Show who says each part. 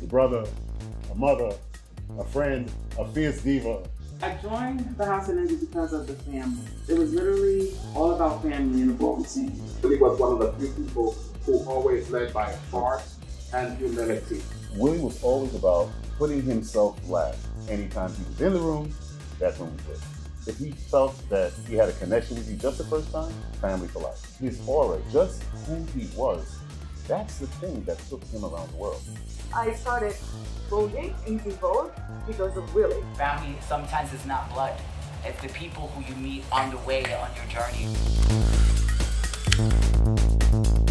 Speaker 1: brother, a mother, a friend, a fierce diva.
Speaker 2: I joined the House of Ninjas because of the family. It was literally all about family in the ballroom scene.
Speaker 3: Willi was one of the few people who always led by heart and humility.
Speaker 4: Willi was always about putting himself last. Anytime he was in the room, that's when we did. If he felt that he had a connection with you just the first time, family for life. His aura, just who he was, that's the thing that took him around the world.
Speaker 5: I started voguing into Vogue because of Willi.
Speaker 6: Family sometimes is not blood. It's the people who you meet on the way on your journey.